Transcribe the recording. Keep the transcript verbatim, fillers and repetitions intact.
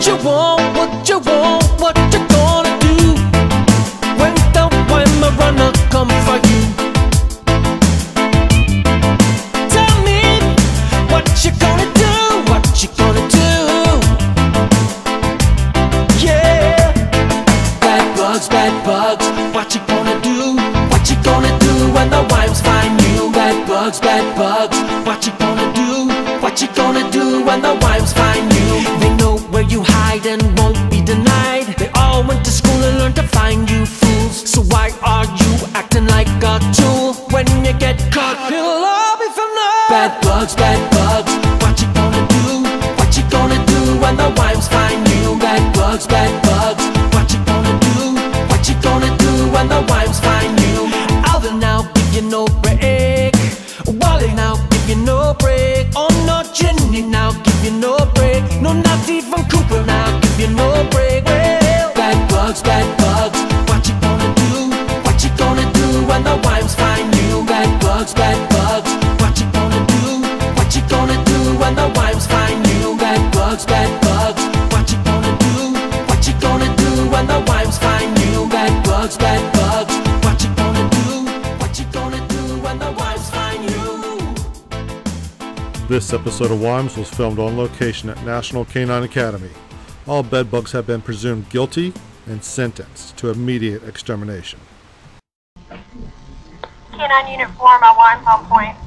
What you want, what you want, what you gonna do when the Weimar runner come for you? Tell me what you gonna do, what you gonna do. Yeah, bad bugs, bad bugs, what you gonna do, what you gonna do when the Weims find you? Bad bugs, bad bugs, what you gonna do, what you gonna do when the Weims find you? They know where you hide and won't be denied. They all went to school and learned to find you fools. So why are you acting like a tool? When you get caught, it'll all be for naught. Bad bugs, bad bugs, what you gonna do, what you gonna do when the Weims find you? Bad bugs, bad bugs, what you gonna do, what you gonna do when the Weims find you? Alvin now give you no break, Wally now give you no break. Oh no, Jenny now give you no break. No, not even Cooper now give you no break. Well, bad bugs, bad bugs, what you gonna do, what you gonna do when the Weims find you? Bad bugs, bad bugs, what you gonna do, what you gonna do when the Weims find you? Bad bugs, bad bugs, what you gonna do, what you gonna do when the Weims find you? Bad bugs, bad bugs, what you gonna do, what you gonna do when the Weims find you? This episode of Weims was filmed on location at National Canine Academy. All bedbugs have been presumed guilty and sentenced to immediate extermination. Canine Unit four, my Weims on point.